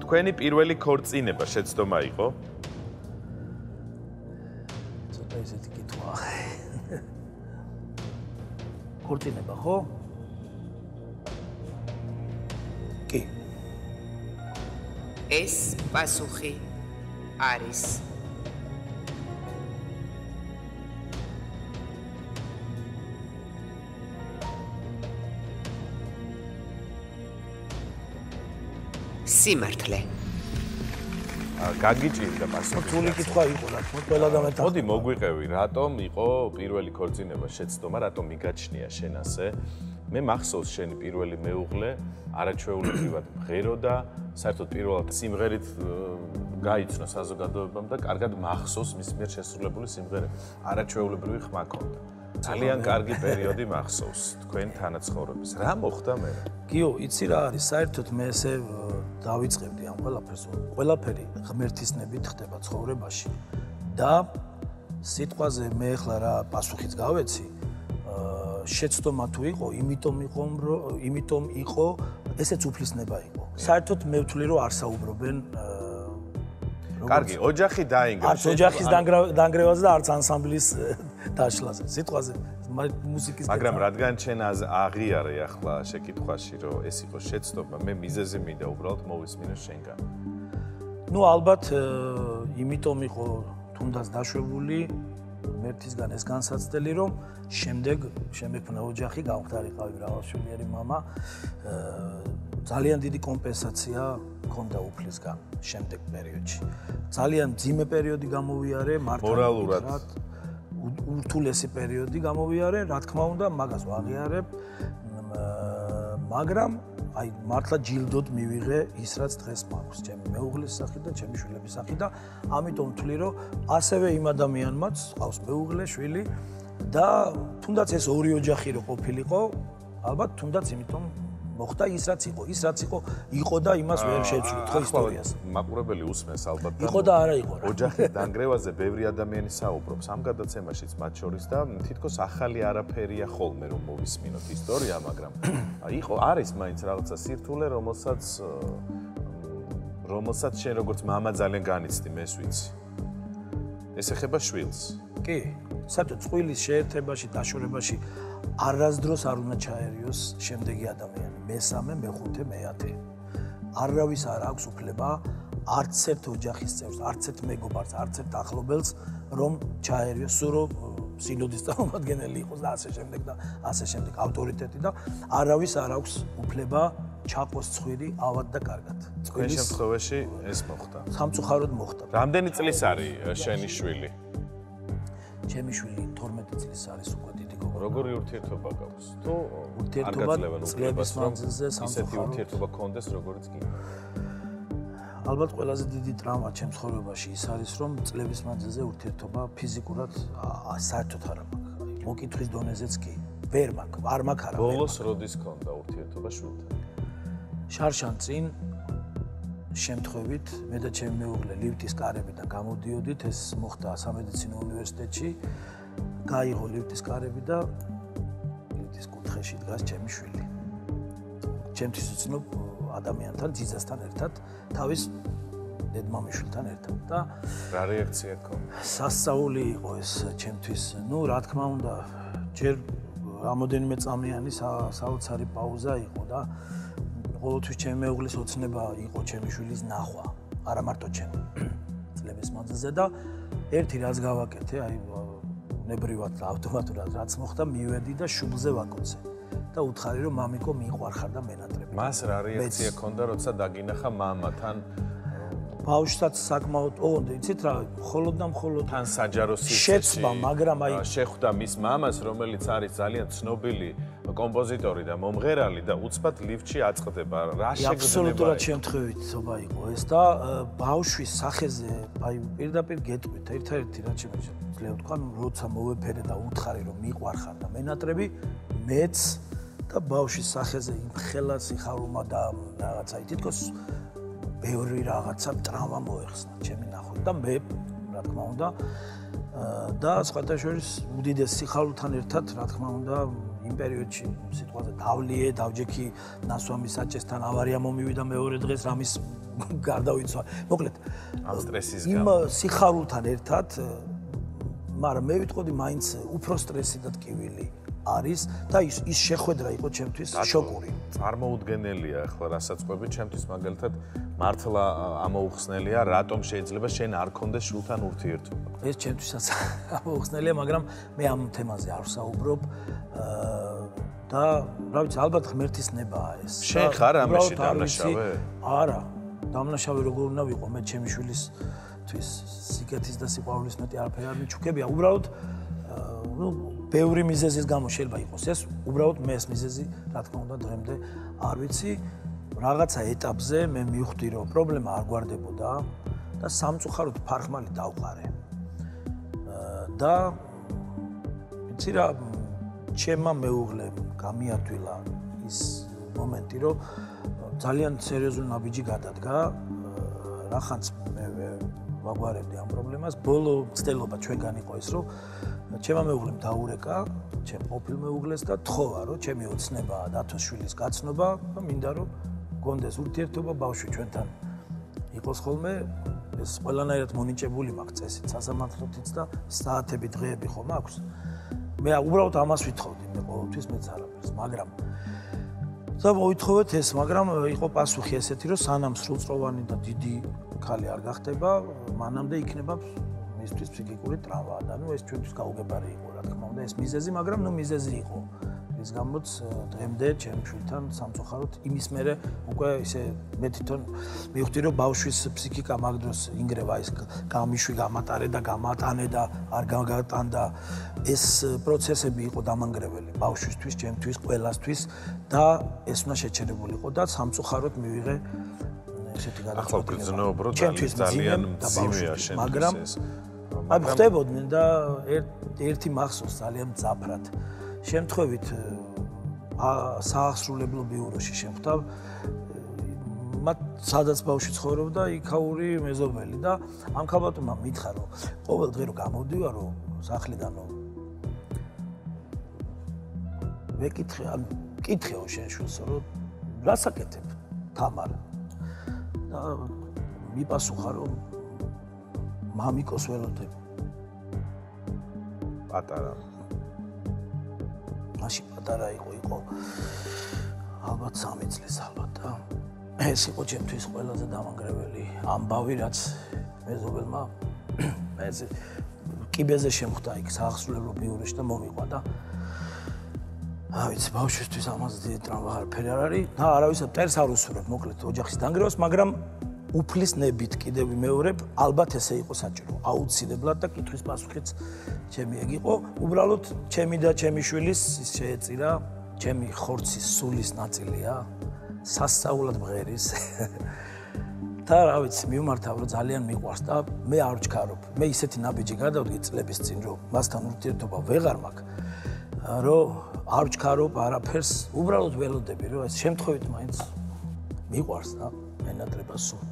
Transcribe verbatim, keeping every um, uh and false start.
თქვენი პირველი ქორწინება შეცდომა იყო? ცოტა ისეთი კითხვა. ქორწინება ხო? კი. ეს პასუხი არის სიმართლე. გაგიჭირდა პასუხი. რთული კითხვა იყო, რა თქმა უნდა, ყველა და მე. მოდი მოგვიყევი, რატომ იყო პირველი ქორწინება შეცდომა, რატომ მიგაჩნია შენ ასე? მე მახსოვს შენი პირველი მეუღლე, არაჩვეულებრივად მღეროდა, საერთოდ პირველად სიმღერით გაიცნო საზოგადოებამ და კარგად მახსოვს მის მიერ შესრულებული სიმღერები. არაჩვეულებრივი ხმა ჰქონდა. ძალიან კარგი პერიოდი მახსოვს თქვენ თანაცხოვრების. რა მოხდა მე? გიო, იცი რა არის, საერთოდ მე ესე დავიწყებდი ამ ყველაფერს, ყველაფერი ღმერთისნებით ხდება ცხოვრებაში და სიტყვაზე მე ახლა რა პასუხიც გავეცი, შეცდომა თუ იყო, იმიტომ იყო, რომ იმიტომ იყო, ესეც უფლისნება იყო. საერთოდ მე ვთვლი, რომ არ საუბრობენ კარგი, ოჯახი დაინგრა. არც ოჯახის დანგრევაზე და არც ანსამბლის დაშლაზე. სიტყვაზე მუსიკის მაგრამ რადგან შენ აღიარე ახლა შეკითხვაში, რომ ეს იყო შეცდომა, მე მიზეზი მინდა უბრალოდ მოვისმინო შენგან. ნუ ალბათ იმიტომ იყო თუნდაც დაშვებული მერთისგან ეს განსაცდელი, რომ შემდეგ შემექმნა ოჯახი, გამختارიყავი მრავალშვილიანი მამა, ძალიან დიდი კომპენსაცია მქონდა უფლისგან შემდეგ პერიოდში. ძალიან მძიმე პერიოდი გამოვიარე, მორალურად ურთულესი პერიოდი გამოვიარე, რა თქმა უნდა, მაგას ვაღიარებ, მაგრამ აი მართლა ჯილდოდ მივიღე ის რაც დღეს მაქვს, ჩემი მეუღლის სახით და ჩემი შვილების სახით და ამიტომ ვთვლი, რომ ასევე იმ ადამიანმაც ყავს მეუღლე, შვილი და თუნდაც ეს ორი ოჯახი რო ყოფილიყო, ალბათ თუნდაც იმიტომ მოხდა ის რაც იყო, ის რაც იყო, იყო და იმას ვერ შევცვლით ხო ისტორიას. მაყურებელი უსმენს ალბათ და იყო და არა იყო რა. ოჯახის დანგრევაზე ბევრი ადამიანი საუბრობს ამ გადაცემაშიც მათ შორის და თითქოს ახალი არაფერია ხოლმე რომ მოვისმინოთ ისტორია, მაგრამ იყო არის მაინც რაღაცა სირთულე, რომელსაც რომელსაც შენ როგორც მამა ძალიან განიცდი, მეს ვიცი. ეს ეხება შვილს. კი, საერთოდ წყვილის შეერთებაში, დაშორებაში არასდროს არ უნდა ჩაერიოს შემდეგი ადამიანი, მესამე, მეხუთე, მეათე. არავის არ აქვს უფლება არც ერთ ოჯახის წევრს, არც ერთ მეგობარს, არც ერთ ახლობელს, რომ ჩაერიოს, სულ რომ სინოდის წარმომადგენელი იყოს და ასე შემდეგ და ასე შემდეგ ავტორიტეტი და არავის არ აქვს უფლება ჩაყოს ცხვირი ავად და კარგად. თქვენ შემთხვევაში ეს მოხდა. სამწუხაროდ მოხდა. რამდენი წლის არის შენი შვილი? ჩემი შვილი თორმეტი წლის არის უკვე დიდი გოგონა. როგორი ურთიერთობა გაქვს? თუ ურთიერთობა წლების მანძილზე ისეთი ურთიერთობა გქონდეს, როგორც კი. ალბათ ყველაზე დიდი ტრავმა ჩემს ცხოვრებაში ის არის, რომ წლების მანძილზე ურთიერთობა ფიზიკურად საერთოდ არ მაქვს. მოკითხვის დონეზეც კი ვერ მაქვს, არ მაქვს არა. ბოლოს როდის ქონდა ურთიერთობა შვილთან? შარშან წინ შემთხვევით მე და ჩემი მეუღლე ლიფტის კარებიდან გამოდიოდით, ეს მოხდა სამედიცინო უნივერსიტეტში. გაიღო ლიფტის კარები და ლიფტის კუთხეში დგას ჩემი შვილი. ჩემთვის უცნობ ადამიანთან, ძიძასთან ერთად, თავის დედმამიშვილთან ერთად და რა რეაქცია ჰქონდა? სასწაული იყო ეს ჩემთვის. ნუ რა თქმა უნდა, ჯერ რამოდენიმე წამიანი საოცარი პაუზა იყო და ყოველთვის ჩემი მეუღლის ოცნება იყო ჩემი შვილის ნახვა, არა მარტო ჩემი წლების მანძილზე და ერთი რაც გავაკეთე, აი ნებრივად ავტომატურად რაც მოხდა, მივედი და შუბლზე ვაკოცე და უთხარი რომ მამიკო მიყვარხარ და მენატრები. მას რა რეაქცია ჰქონდა, როცა დაგინახა მამათან? ბავშვსაც საკმაოდ, ოღონდ იცით რა, მხოლოდ და მხოლოდ თან საჯარო სივრცეში შეცვლა, მაგრამ აი შეხვდა მის მამას, რომელიც არის ძალიან ცნობილი კომპოზიტორი და მომღერალი და უცბად ლიფტში აწყდება. რა შეგრძნება? აბსოლუტურად შემთხვევითობა იყო ეს და ბავშვის სახეზე, აი პირდაპირ გეტყვით, ერთ-ერთი რაც შემიძლია თქვა, როცა მოვეფერე და უთხარი რომ მიყვარხარ და მენატრები, მეც და ბავშვის სახეზე იმ ხელა სიხარულმა და რაღაცა თითქოს ბევრი რაღაცა ტრავმა მოეხსნა ჩემი ნახვით და მე რა თქმა უნდა და სხვათა შორის უდიდეს სიხარულთან ერთად რა თქმა უნდა იმ პერიოდში სიტყვაზე დავლიე, დავჯექი ნასვამი საჭესთან ავარია მომივიდა მეორე დღეს რამის გარდავიცვა. მოკლედ ამ სტრესის იმ გამო სიხარულთან ერთად მაგრამ მე ვიტყოდი მაინც უფრო სტრესი და ტკივილი არის და ის ის შეხვედრა იყო ჩემთვის შოკური. წარმოუდგენელია ახლა რასაც ყვები, ჩემთვის მაგალითად მართლა ამოუხსნელია, რატომ შეიძლება შენ არ გქონდეს შულთან ურთიერთობა. ეს ჩემთვისაც ამოუხსნელია, მაგრამ მე ამ თემაზე არ ვსაუბრობ და რა ვიცი, ალბათ ღმერთის ნებაა ეს. შენ ხარ ამაში დამნაშავე? არა, დამნაშავე როგორ უნდა ვიყო, მე ჩემი შვილისთვის სიკეთის და სიყვარულის მეტი არაფერი არ მიჩუქებია, უბრალოდ ну ბევრი მიზეზის გამო შეიძლება იყოს ეს, უბრალოდ მე ეს მიზეზი, რა თქმა უნდა, დღემდე არ ვიცი. რაღაცა ეტაპზე მე მივხვდი, რომ პრობლემა არ გვარდებოდა და სამწუხაროდ ფარხმალი დავყარე. და ვიცი რა, ჩემმა მეუღლემ გამიადვილა ის მომენტი, რომ ძალიან სერიოზული ნაბიჯი გადადგა, რახანც მე ვაგვარებდი ამ პრობლემას. ბოლო ცდელობა ჩვენგან იყო ის, რომ ჩემმა მეუღლემ დაურეკა, ჩემ ყოფილ მეუღლეს და თხოვა, რომ ჩემი ოცნებაა დათოს შვილის გაცნობა და მინდა რომ გონდეს ურთიერთობა ბავშვი ჩვენთან იყოს ხოლმე. ეს ყველანაირად მონიჭებული მაქვს წესით, სასამართლოთიც და საათები დღეები ხომ აქვს. მე უბრალოდ ამას ვითხოვდი, მე ყოველთვის მეც არაფერს, მაგრამ და მოვითხოვეთ ეს, მაგრამ იყო პასუხი ესეთი, რომ სანამ სრულწლოვანი და დიდი ქალი არ გახდება, მანამდე იქნება მისთვის ფსიქიკური ტრავმა და ნუ ეს ჩვენთვის გაუგებარი იყო, რა თქმა უნდა, ეს მიზეზი, მაგრამ ნუ მიზეზი იყო. რის გამოც დღემდე ჩემ შვილთან სამწუხაროდ იმის მერე უკვე ისე მე თვითონ მივხვდი, რომ ბავშვის ფსიქიკა მაგ დროს ინგრევა, ის გამიშვი გამატარე და გამატანე და არ გაგატანდა. ეს პროცესები იყო დამანგრეველი ბავშვისთვის, ჩემთვის, ყველასთვის და ეს უნდა შეჩერებულიყო და სამწუხაროდ მივიღე ესეთი გადაწყვეტილება. ახლა გრძნობ, რომ ძალიან მძიმეა შენთვის მაგრამ აი ხდებოდნენ და ერთი მახსოვს ძალიან მძაფრად. შემთხვევით საახსრულებლო ბიუროში შემხვდა, მათ სადაც ბავშვი ცხოვრობდა, იქაური მეზობელი და ამ ქალბატონმა მითხრა, რომ ყოველ დღე რომ გამოდივარო სახლიდანო ვეკითხე, ან კითხეო შენ შვილსო, რომ რას აკეთებ თამარ? და მიპასუხა, რომ მამიკოს ველოდებ. პატარა მაშინ პატარა იყო, იყო ალბათ სამი წლის ალბათ და ეს იყო ჩემთვის ყველაზე დამანგრეველი ამბავი, რაც მეზობელმა ეს კიბეზე შემხვდა იქ საახსრულებლო ბიუროში და მომიყვა და რა ვიცი, ბავშვისთვის ამაზე დიდი ტრავმა არაფერი არ არის და არავის ტერს არ უსურვებ, მოკლედ ოჯახის დანგრევას, მაგრამ უფლის ნებით კიდევ ვიმეორებ, ალბათ ესე იყო საჭირო, აუცილებლად და კითხვის პასუხიც ჩემი ეგ იყო, უბრალოდ ჩემი და ჩემი შვილის შეეწირა, ჩემი ხორცის სულის ნაწილია, სასწაულად მღერის. და რა ვიცი, მივმართავ, რომ ძალიან მიყვარს და მე არ ვჩქარობ. მე ისეთი ნაბიჯი გადავდგი წლების წინ, რომ მასთან ურთიერთობა ვეღარ მაქვს, რომ არ ვჩქარობ არაფერს, უბრალოდ ველოდები, რომ ეს შემთხვევით მაინც მიყვარს და ენატრება სულ.